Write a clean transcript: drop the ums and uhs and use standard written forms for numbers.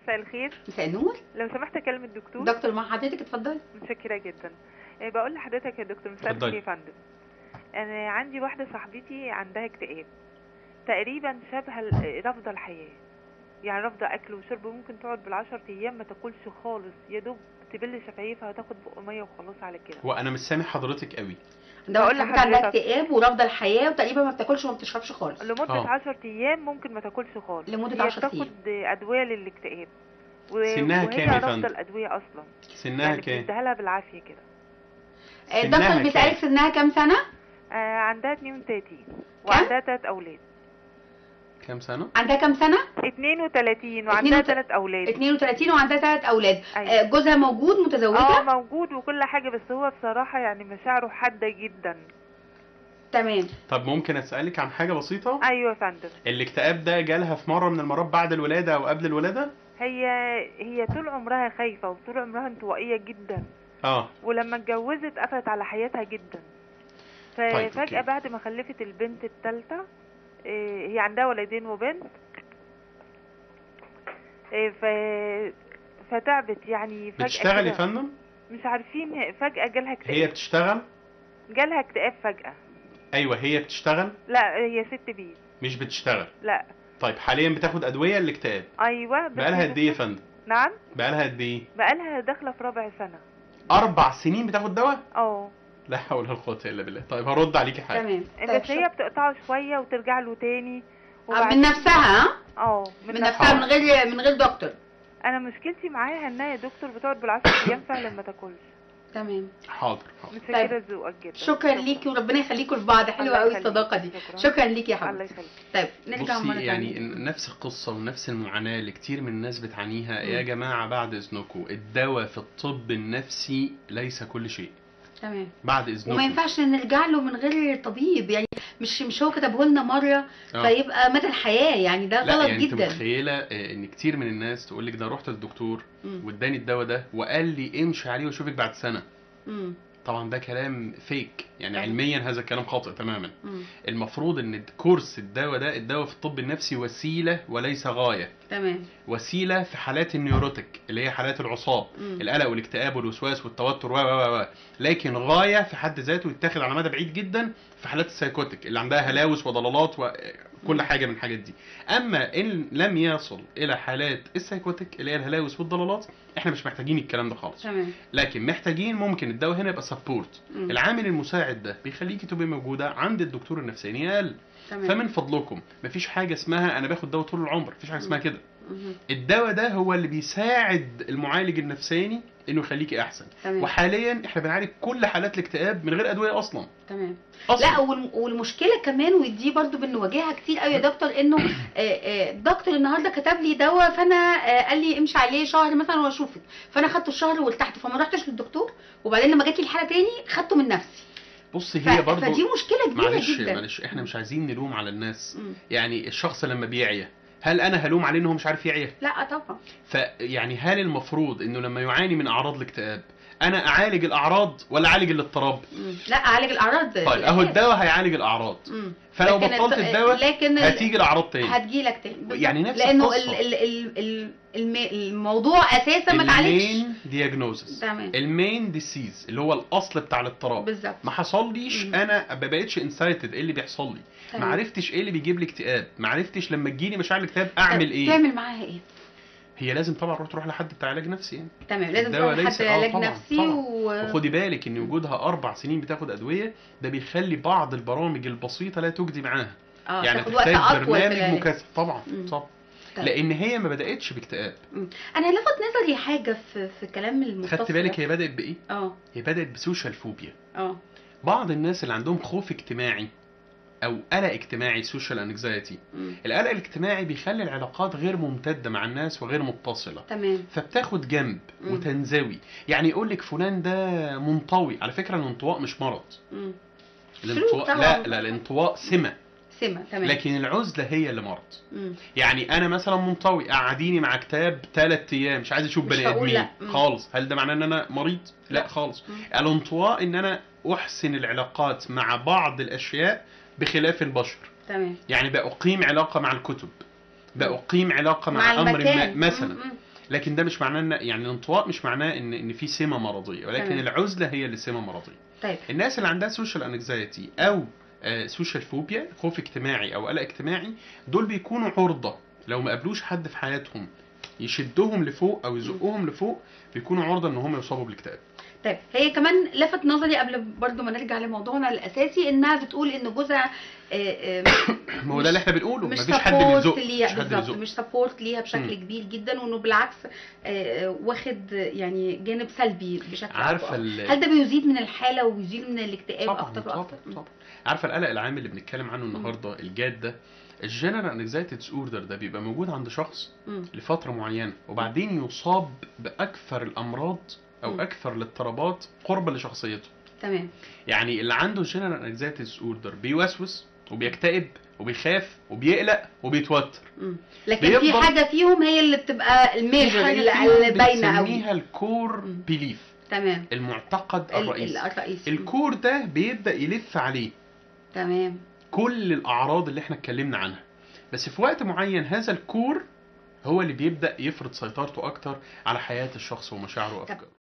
مساء الخير. مساء النور. لو سمحت اكلم الدكتور. دكتور مع حضرتك، اتفضلي. متشكره جدا. بقول لحضرتك يا دكتور مساء الخير يا فندم. انا عندي واحده صاحبتي عندها اكتئاب تقريبا شبه رافضه الحياه، يعني رافضه اكل وشرب، ممكن تقعد بالعشر ايام ما تاكلش خالص، يا دوب تبل شفايفها وتاخد بق ميه وخلاص على كده. وانا مش سامع حضرتك قوي. بقول لحضرتك عندها اكتئاب ورافضه الحياه وتقريبا ما بتاكلش وما بتشربش خالص لمده 10 ايام، ممكن ما تاكلش خالص لمده 10 ايام، تاخد ادويه للاكتئاب سنها كام يا فندم؟ رافضه الادويه اصلا. سنها يعني كام؟ بتديها لها بالعافيه كده. الدكتور بيسالك سنها كام سنه؟ عندها 32 وعندها 3 اولاد. كام سنه؟ عندها كام سنه؟ 32 وعندها 3 اولاد. 32 وعندها 3 اولاد. أيوة. جوزها موجود؟ متزوجه؟ موجود وكل حاجه، بس هو بصراحه يعني مشاعره حاده جدا. تمام. طب ممكن اسالك عن حاجه بسيطه؟ ايوه يا فندم. الاكتئاب ده جالها في مره من المرات بعد الولاده او قبل الولاده؟ هي طول عمرها خايفه وطول عمرها انطوائيه جدا. ولما اتجوزت قفلت على حياتها جدا. ففجاه بعد ما خلفت البنت الثالثه، هي عندها ولدين وبنت، فتعبت يعني فجاه. بتشتغل يا فندم؟ مش عارفين، فجاه جالها اكتئاب. هي بتشتغل؟ جالها اكتئاب فجاه. ايوه هي بتشتغل؟ لا هي ست بيت. مش بتشتغل؟ لا. طيب حاليا بتاخد ادويه للاكتئاب؟ ايوه. بقالها قد ايه يا فندم؟ نعم. بقالها قد ايه؟ بقالها داخله في رابع سنه. 4 سنين بتاخد دواء؟ لا حول ولا قوه الا بالله. طيب هرد عليكي حاجه. تمام. بس هي بتقطعه شويه وترجع له تاني من نفسها. من نفسها من غير دكتور. انا مشكلتي معاها انها يا دكتور بتقعد بالعشر ايام فعلا ما تاكلش. تمام. حاضر. متشكره ذوقك جدا. شكرا ليكي وربنا يخليكم لبعض. حلوه قوي الصداقه دي. شكرا ليكي يا حبيبتي. الله يخليك. طيب نرجع مره ثانيه. يعني نفس القصه ونفس المعاناه اللي كتير من الناس بتعانيها. يا جماعه بعد اذنكم، الدواء في الطب النفسي ليس كل شيء. تمام. بعد اذنكم. وما ينفعش نرجع له من غير طبيب، يعني مش هو كتبه لنا مره فيبقى مدى الحياه، يعني ده غلط يعني جدا. انت متخيله ان كتير من الناس تقول لك ده رحت للدكتور واداني الدواء ده وقال لي امشي عليه واشوفك بعد سنه. طبعا ده كلام فيك، يعني علميا هذا الكلام خاطئ تماما. المفروض ان كورس الدواء في الطب النفسي وسيله وليس غايه. تمام. وسيله في حالات النيوروتيك اللي هي حالات العصاب، القلق والاكتئاب والوسواس والتوتر و لكن غايه في حد ذاته يتاخد على مدى بعيد جدا في حالات السايكوتيك اللي عندها هلاوس وضلالات وكل حاجه من الحاجات دي. اما ان لم يصل الى حالات السايكوتيك اللي هي الهلاوس والضلالات، احنا مش محتاجين الكلام ده خالص. تمام. لكن محتاجين ممكن الدواء هنا يبقى سبورت. العامل المساعد ده بيخليكي تبقي موجوده عند الدكتور النفساني اقل. فمن فضلكم مفيش حاجه اسمها انا باخد دواء طول العمر، مفيش حاجه اسمها كده. الدواء ده هو اللي بيساعد المعالج النفساني انه يخليكي احسن. تمام. وحاليا احنا بنعالج كل حالات الاكتئاب من غير ادويه اصلا. تمام. لا والمشكله كمان، ودي برضو بنواجهها كتير قوي يا دكتور، انه دكتور النهارده كتب لي دواء، فانا قال لي امشي عليه شهر مثلا واشوفك، فانا خدته الشهر وارتحت، فما رحتش للدكتور، وبعدين لما جات لي الحاله تاني خدته من نفسي. بصي هي برضو فدي مشكله كبيره جدا. معلش احنا مش عايزين نلوم على الناس. يعني الشخص لما بيعيا، هل انا هلوم عليه انه هو مش عارف يعيا؟ لا طبعا. فيعني هل المفروض انه لما يعاني من اعراض الاكتئاب انا اعالج الاعراض ولا اعالج الاضطراب؟ لا اعالج الاعراض. طيب اهو الدواء هيعالج الاعراض. فلو بطلت الدواء هتيجي الاعراض تاني. هتجيلك تاني. يعني نفس لانه الموضوع اساسا ما اتعالجش. المين دياجنوزس. تمام. المين ديسيز اللي هو الاصل بتاع الاضطراب. بالظبط. ما حصليش، انا ما بقتش انسايتد ايه اللي بيحصل لي. ما عرفتش ايه اللي بيجيب لي اكتئاب، ما عرفتش لما تجيلي مشاعر الاكتئاب اعمل ايه. تعمل معاها ايه؟ هي لازم طبعا تروح لحد بتاع علاج نفسي يعني. تمام. لازم تروح لحد علاج نفسي. وخدي بالك ان وجودها 4 سنين بتاخد ادويه ده بيخلي بعض البرامج البسيطه لا تجدي معاها. يعني تحتاج برنامج مكثف طبعا. طبعا. لان هي ما بداتش باكتئاب. انا لفت نظري حاجه في كلام المتصل. خدت بالك هي بدات بايه؟ هي بدات بسوشيال فوبيا. بعض الناس اللي عندهم خوف اجتماعي او قلق اجتماعي، سوشيال انكزايتي. القلق الاجتماعي بيخلي العلاقات غير ممتده مع الناس وغير متصله. تمام. فبتاخد جنب وتنزوي. يعني يقول لك فلان ده منطوي. على فكره الانطواء مش مرض. الانطواء لا الانطواء سمه. تمام. لكن العزله هي اللي مرض. يعني انا مثلا منطوي، قعديني مع كتاب 3 ايام مش عايز اشوف بني ادمين خالص، هل ده معناه ان انا مريض؟ لا خالص. الانطواء ان انا احسن العلاقات مع بعض الاشياء بخلاف البشر. تمام. يعني بأقيم علاقه مع الكتب، بأقيم علاقه مع امر ما مثلا. لكن ده مش معناه ان يعني الانطواء مش معناه ان في سمه مرضيه، ولكن تمام. العزله هي اللي سمه مرضيه. طيب الناس اللي عندها سوشيال انكزايتي او سوشيال فوبيا، خوف اجتماعي او قلق اجتماعي، دول بيكونوا عرضه لو ما قابلوش حد في حياتهم يشدهم لفوق او يزقهم لفوق، بيكونوا عرضه ان هم يصابوا بالاكتئاب. طيب هي كمان لفت نظري قبل برضو ما نرجع لموضوعنا الاساسي، انها بتقول ان جوزها ما هو ده اللي احنا بنقوله، مش مفيش حد سبورت بيزق، ليها مفيش حد بالظبط، بيزق. مش سبورت ليها بشكل كبير جدا، وانه بالعكس واخد يعني جانب سلبي بشكل عارفه اكبر. هل ده بيزيد من الحاله وبيزيد من الاكتئاب طبعا اكتر واكتر؟ طبعا. عارفه القلق العام اللي بنتكلم عنه النهارده الجاد ده، الجنرال انكزايتي ديس اوردر ده بيبقى موجود عند شخص لفتره معينه، وبعدين يصاب باكثر الامراض او اكثر الاضطرابات قربا لشخصيته. تمام. يعني اللي عنده جنرال انكزايتي ديس اوردر بيوسوس وبيكتئب وبيخاف وبيقلق وبيتوتر. لكن في حاجه فيهم هي اللي بتبقى الميجر اللي باينه قوي، بنسميها الكور بيليف. تمام. المعتقد الرئيسي. الكور الكور ده بيبدا يلف عليه تمام كل الاعراض اللي احنا اتكلمنا عنها، بس في وقت معين هذا الكور هو اللي بيبدا يفرض سيطرته اكتر على حياه الشخص ومشاعره وافكاره.